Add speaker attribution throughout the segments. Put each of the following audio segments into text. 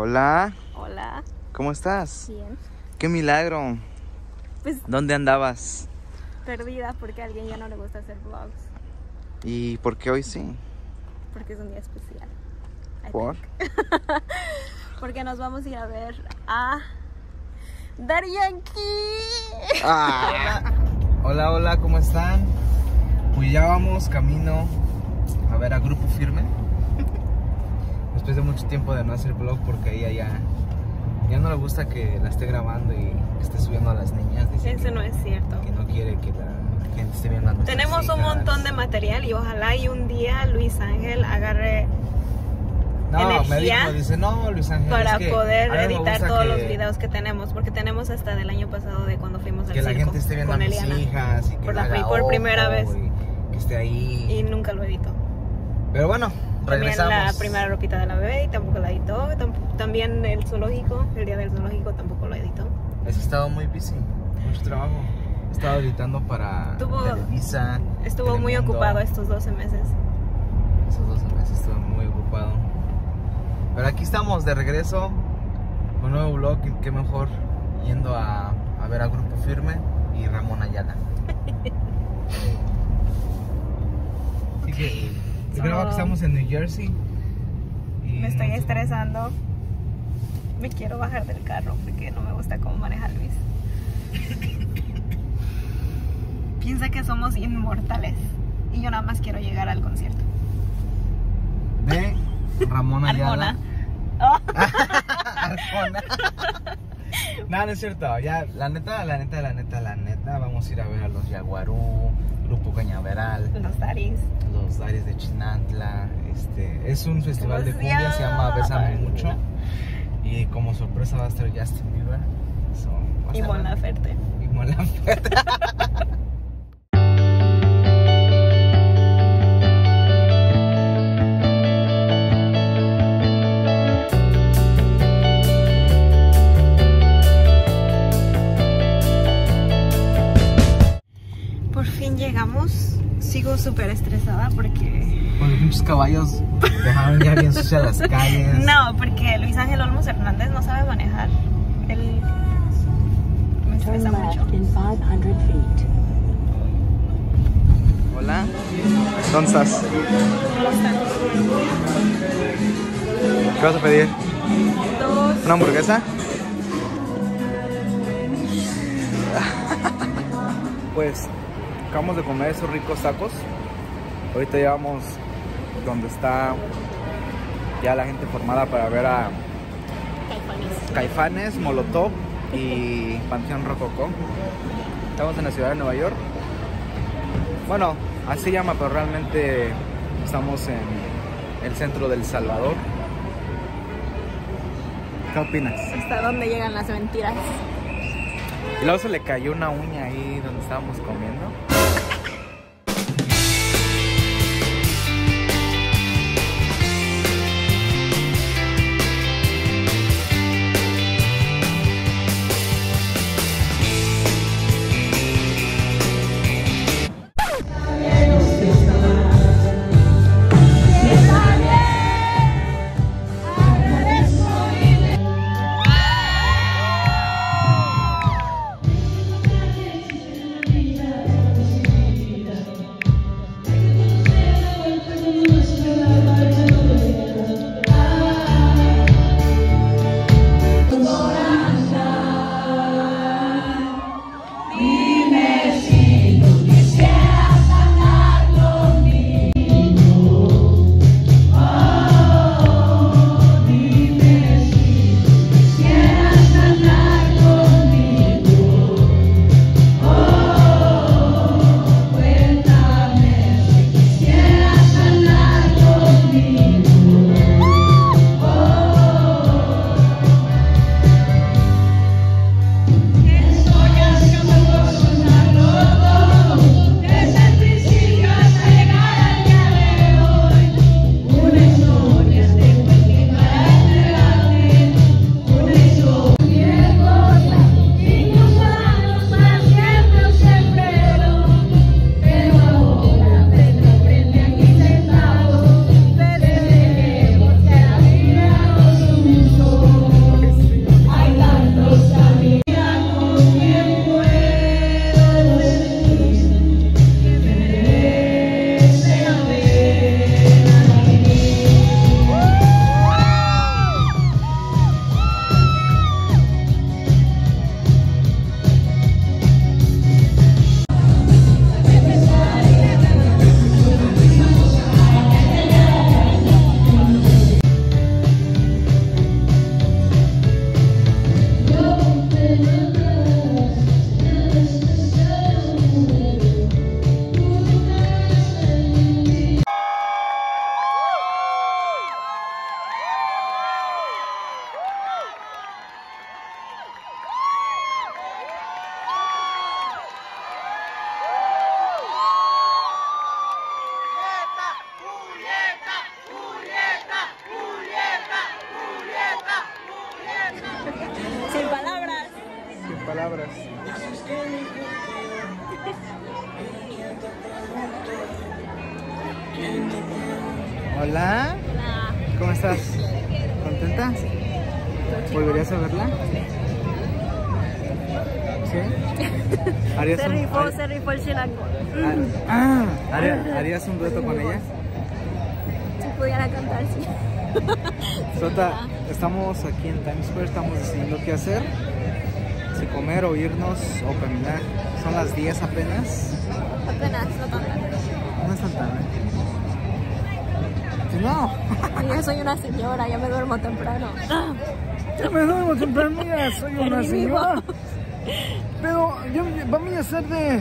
Speaker 1: Hola.
Speaker 2: Hola.
Speaker 1: ¿Cómo estás?
Speaker 2: Bien.
Speaker 1: ¡Qué milagro!
Speaker 2: Pues
Speaker 1: ¿Dónde andabas?
Speaker 2: perdida porque a alguien ya no le gusta hacer vlogs.
Speaker 1: ¿Y por qué hoy sí?
Speaker 2: Porque es un día especial.
Speaker 1: ¿Por?
Speaker 2: Porque nos vamos a ir a ver a Daddy Yankee.
Speaker 1: Hola, hola, ¿cómo están? Pues ya vamos camino a ver a Grupo Firme. Después de mucho tiempo de no hacer vlog porque ella ya no le gusta que la esté grabando y que esté subiendo a las niñas. Dice
Speaker 2: Eso no es cierto.
Speaker 1: que no quiere que la gente esté viendo a nuestras
Speaker 2: Tenemos un
Speaker 1: hijas.
Speaker 2: montón de material y ojalá y un día Luis Ángel agarre
Speaker 1: Me dijo, dice, no, Luis Ángel,
Speaker 2: para
Speaker 1: es que
Speaker 2: poder
Speaker 1: a mí me
Speaker 2: editar
Speaker 1: gusta
Speaker 2: todos
Speaker 1: que-
Speaker 2: los videos que tenemos, porque tenemos hasta del año pasado de cuando fuimos al
Speaker 1: que la
Speaker 2: circo
Speaker 1: gente esté viendo a
Speaker 2: con
Speaker 1: mis
Speaker 2: Eliana.
Speaker 1: hijas y que
Speaker 2: Por
Speaker 1: le haga
Speaker 2: por primera
Speaker 1: ojo
Speaker 2: vez.
Speaker 1: y que esté ahí.
Speaker 2: Y nunca lo editó.
Speaker 1: Pero bueno,
Speaker 2: También
Speaker 1: regresamos.
Speaker 2: la primera ropita de la bebé y tampoco la editó. También el zoológico, el día del zoológico tampoco lo editó.
Speaker 1: He estado muy busy, mucho trabajo. He estado editando para Televisa.
Speaker 2: Estuvo muy
Speaker 1: Telemundo.
Speaker 2: ocupado estos 12 meses.
Speaker 1: Esos 12 meses estuve muy ocupado. Pero aquí estamos de regreso con un nuevo vlog. Y qué mejor yendo a ver a Grupo Firme y Ramón Ayala. Así que yo creo que estamos en New Jersey. Y
Speaker 2: Me estoy estresando. Me quiero bajar del carro porque no me gusta cómo maneja Luis. Piensa que somos inmortales y yo nada más quiero llegar al concierto.
Speaker 1: De Ramón Ayala.
Speaker 2: Arjona. Oh.
Speaker 1: Arjona. No, no es cierto. Ya, la neta, vamos a ir a ver a los Yaguarú, Grupo Cañaveral,
Speaker 2: Los Daris.
Speaker 1: los Daris de Chinantla. Es un festival de cumbia, se llama
Speaker 2: Emoción.
Speaker 1: Bésame Mucho. Y como sorpresa va a estar Justin Bieber. So, va a
Speaker 2: Y
Speaker 1: estar
Speaker 2: Mon
Speaker 1: bueno.
Speaker 2: Laferte.
Speaker 1: Y Mon Laferte.
Speaker 2: Por fin llegamos. Sigo súper estresada porque...
Speaker 1: Con los pinches caballos dejaron ya bien sucias las calles.
Speaker 2: No, porque Luis Ángel Olmos Hernández no sabe manejar. Él me estresa mucho.
Speaker 1: Hola. ¿Dónde estás? ¿Qué vas a pedir? ¿Una hamburguesa? Pues acabamos de comer esos ricos tacos. Ahorita ya vamos donde está ya la gente formada para ver a Caifanes, Molotov y Panteón Rococó. Estamos en la ciudad de Nueva York. Bueno, así se llama, pero realmente estamos en el centro del Salvador. ¿Qué opinas?
Speaker 2: ¿Hasta dónde llegan las mentiras?
Speaker 1: Y luego se le cayó una uña ahí donde estábamos comiendo. palabras. Hola.
Speaker 2: Hola.
Speaker 1: ¿Cómo estás? ¿Contenta? ¿Volverías a verla? ¿Sí?
Speaker 2: Se rifó el chilango.
Speaker 1: ¿Harías un dueto con ella?
Speaker 2: Si pudiera cantar, sí.
Speaker 1: Sota, estamos aquí en Times Square, estamos decidiendo qué hacer. Si comer o irnos o caminar. Son las 10 apenas.
Speaker 2: Apenas, no tan tarde.
Speaker 1: No es tan tarde. No.
Speaker 2: Yo soy una señora, ya me duermo temprano.
Speaker 1: Ya me duermo temprano, ya soy una señora. Pero yo vamos a hacer de...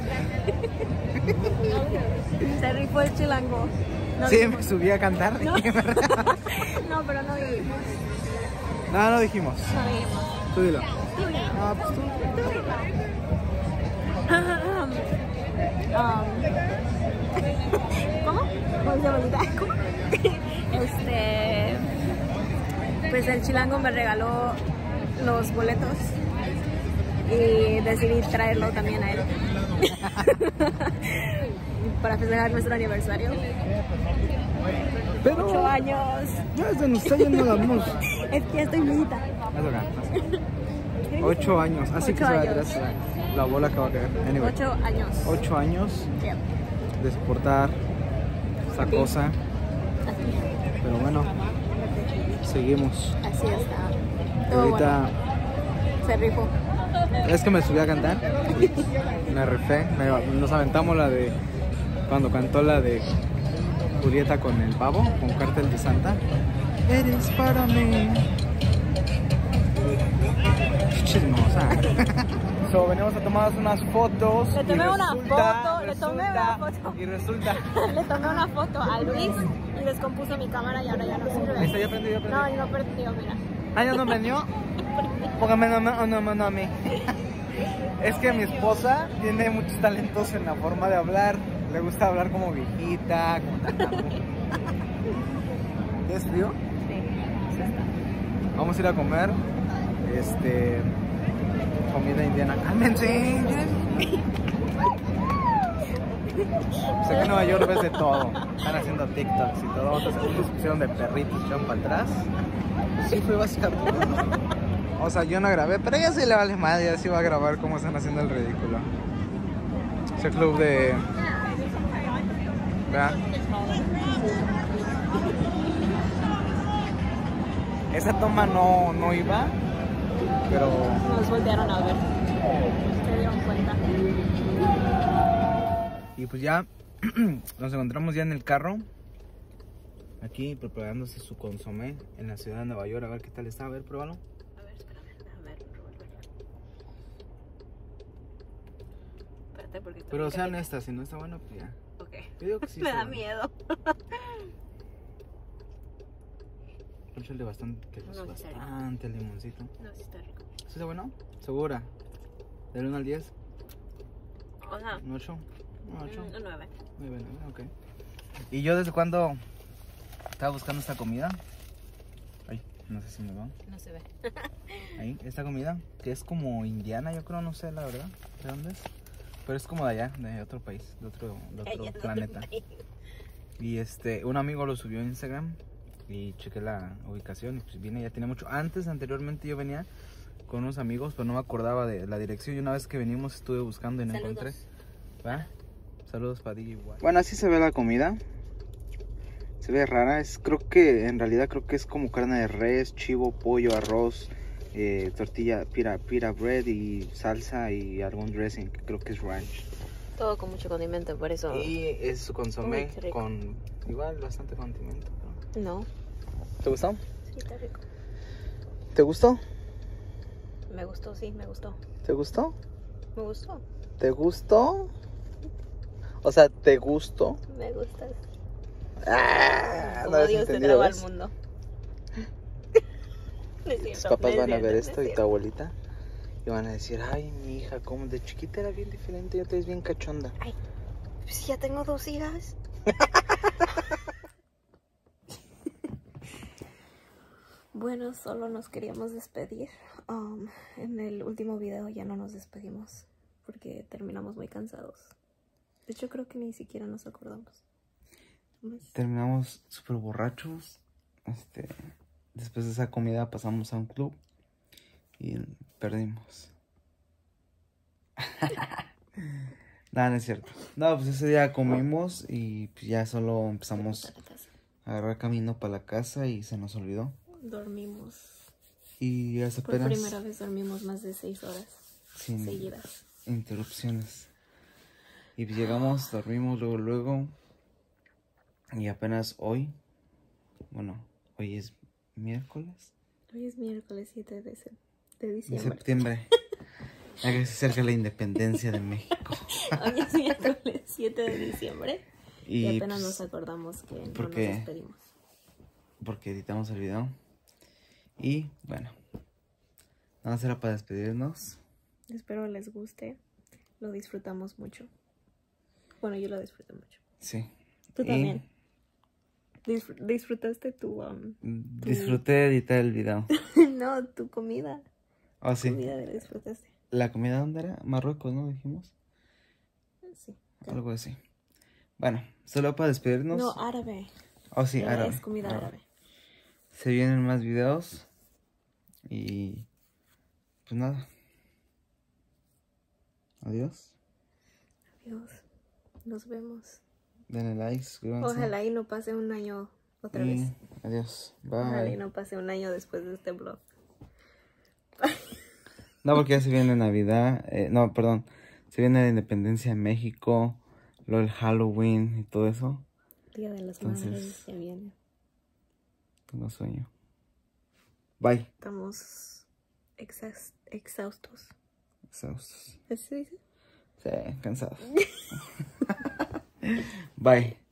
Speaker 2: Se rifó el chilango. No
Speaker 1: Sí,
Speaker 2: dijimos.
Speaker 1: me subí a cantar.
Speaker 2: No, no, pero no dijimos.
Speaker 1: No dijimos.
Speaker 2: No dijimos.
Speaker 1: Tú dilo.
Speaker 2: Tú dilo.
Speaker 1: Ah, pues tú.
Speaker 2: Tú dilo. ¿Cómo? ¿Cómo se llama? ¿Cómo? Pues el chilango me regaló los boletos y decidí traerlo también a él para festejar nuestro aniversario.
Speaker 1: Pero
Speaker 2: 8 años.
Speaker 1: ya se nos está yendo la luz.
Speaker 2: Es que ya estoy viejita.
Speaker 1: 8 años, así que
Speaker 2: 8
Speaker 1: se va
Speaker 2: años.
Speaker 1: atrás la bola que va a caer. Anyway,
Speaker 2: 8 años.
Speaker 1: 8 años
Speaker 2: Yep.
Speaker 1: de soportar esa
Speaker 2: Sí.
Speaker 1: cosa. Pero bueno, seguimos.
Speaker 2: Así está. Todo
Speaker 1: Ahorita
Speaker 2: bueno. Se rifó.
Speaker 1: es que me subí a cantar, me rifé, nos aventamos la de cuando cantó la de Julieta con el pavo, con Cártel de Santa. Eres para mí. Chismosa. So, venimos a tomar unas fotos.
Speaker 2: Le tomé
Speaker 1: y
Speaker 2: una
Speaker 1: resulta-
Speaker 2: foto, le tomé una foto.
Speaker 1: Y resulta.
Speaker 2: Le tomé una foto a Luis y descompuso mi cámara y ahora ya no sirve.
Speaker 1: Ahí está, ya prendí,
Speaker 2: No, no perdió, mira.
Speaker 1: Ah, ya no prendió. Póngame no a mí. Es que mi esposa tiene muchos talentos en la forma de hablar. Le gusta hablar como viejita, como tartamuda. ¿Es frío?
Speaker 2: Sí, sí está.
Speaker 1: Vamos a ir a comer comida indiana. ¡Cálmense! Sé que en Nueva York ves de todo. Están haciendo TikToks y todo. Otros pusieron de perritos, echaron para atrás. Sí, fue básicamente. O sea, yo no grabé, pero ella sí le vale más. Ya sí va a grabar cómo están haciendo el ridículo. Ese club de... ¿verdad? Esa toma no iba, pero...
Speaker 2: Nos voltearon a ver. Se dieron cuenta.
Speaker 1: Y pues ya nos encontramos ya en el carro. Aquí preparándose su consomé en la ciudad de Nueva York. A ver qué tal está. A ver, pruébalo.
Speaker 2: A ver, espérame. A ver, espérate porque está
Speaker 1: Pero
Speaker 2: muy
Speaker 1: sea
Speaker 2: caliente.
Speaker 1: honesta, si no está bueno, pues ya.
Speaker 2: Ok.
Speaker 1: Yo digo que sí
Speaker 2: Me
Speaker 1: está
Speaker 2: da
Speaker 1: bueno.
Speaker 2: miedo.
Speaker 1: Échale bastante,
Speaker 2: No, sí está rico.
Speaker 1: bastante limoncito.
Speaker 2: No, sí está rico.
Speaker 1: ¿Sí está bueno? ¿Segura? ¿Del 1 al 10?
Speaker 2: O sea,
Speaker 1: ¿Un 8? ¿Un 8?
Speaker 2: un 9.
Speaker 1: Muy bien, ok. ¿Y yo desde cuándo estaba buscando esta comida? Ay, no sé si me va.
Speaker 2: No se ve.
Speaker 1: Ahí, esta comida, que es como indiana, yo creo, no sé la verdad, ¿de dónde es? Pero es como de allá, de otro país, de otro planeta. Y un amigo lo subió a Instagram y chequé la ubicación y pues viene, ya tiene mucho. Anteriormente yo venía con unos amigos, pero no me acordaba de la dirección y una vez que venimos estuve buscando y no encontré. ¿Va? Saludos para ti igual. Bueno, así se ve la comida. Se ve rara, en realidad creo que es como carne de res, chivo, pollo, arroz, tortilla, pita bread y salsa y algún dressing, que creo que es ranch.
Speaker 2: Todo con mucho condimento, por eso.
Speaker 1: Y es su consomé
Speaker 2: Uy, qué rico.
Speaker 1: con igual bastante condimento.
Speaker 2: No.
Speaker 1: ¿Te gustó?
Speaker 2: Sí, está rico.
Speaker 1: ¿Te gustó?
Speaker 2: Me gustó, sí, me gustó.
Speaker 1: ¿Te gustó?
Speaker 2: Me gustó.
Speaker 1: ¿Te gustó? O sea, ¿te gustó?
Speaker 2: Me gusta.
Speaker 1: Ah,
Speaker 2: Como Dios te trajo al mundo. No es
Speaker 1: Tus
Speaker 2: cierto,
Speaker 1: papás
Speaker 2: no es
Speaker 1: van a ver
Speaker 2: cierto,
Speaker 1: esto
Speaker 2: no es
Speaker 1: y tu abuelita y van a decir, ay, mi hija, como de chiquita era bien diferente, ya te ves bien cachonda.
Speaker 2: Ay, pues ya tengo 2 hijas. Bueno, solo nos queríamos despedir. En el último video ya no nos despedimos porque terminamos muy cansados. De hecho, creo que ni siquiera nos acordamos.
Speaker 1: Terminamos súper borrachos. Después de esa comida pasamos a un club y perdimos. Nada, no es cierto. No, pues ese día comimos y pues ya solo empezamos a agarrar camino para la casa y se nos olvidó.
Speaker 2: Dormimos.
Speaker 1: Y hace
Speaker 2: Por
Speaker 1: apenas...
Speaker 2: primera vez dormimos más de 6 horas
Speaker 1: sin
Speaker 2: seguidas.
Speaker 1: interrupciones. Y pues llegamos, dormimos luego. Y apenas hoy, bueno, hoy es miércoles.
Speaker 2: Hoy es miércoles 7 de
Speaker 1: De
Speaker 2: diciembre.
Speaker 1: septiembre. Ya que se acerca la independencia de México.
Speaker 2: Hoy es miércoles 7 de diciembre. Y apenas
Speaker 1: pues,
Speaker 2: nos acordamos que no nos
Speaker 1: porque-
Speaker 2: despedimos.
Speaker 1: Porque editamos el video. Y bueno, nada más era para despedirnos.
Speaker 2: Espero les guste. Lo disfrutamos mucho. Bueno, yo lo disfruté mucho.
Speaker 1: Sí.
Speaker 2: Tú
Speaker 1: Y
Speaker 2: también. ¿Disfrutaste tu...
Speaker 1: disfruté de editar el video.
Speaker 2: no, tu comida?
Speaker 1: Oh, sí.
Speaker 2: Comida la disfrutaste.
Speaker 1: ¿La comida dónde era? Marruecos, ¿no? Dijimos.
Speaker 2: Sí.
Speaker 1: Algo así. Bueno, solo para despedirnos.
Speaker 2: No, árabe.
Speaker 1: Oh, sí, árabe.
Speaker 2: Es comida árabe.
Speaker 1: Se vienen más videos. Y pues nada. Adiós.
Speaker 2: Adiós. Nos vemos.
Speaker 1: Denle like, suscríbanse.
Speaker 2: Ojalá y no pase un año otra
Speaker 1: Y
Speaker 2: vez.
Speaker 1: adiós.
Speaker 2: Ojalá y
Speaker 1: Bye.
Speaker 2: no pase un año después de este vlog.
Speaker 1: No, porque ya se viene Navidad. No, perdón. Se viene la independencia de México. Lo del Halloween y todo eso.
Speaker 2: Día de las
Speaker 1: Entonces-
Speaker 2: Madres ya viene.
Speaker 1: Tengo sueño. Bye.
Speaker 2: Estamos exhaustos.
Speaker 1: Exhaustos.
Speaker 2: ¿Así se dice?
Speaker 1: Sí, cansados. Bye.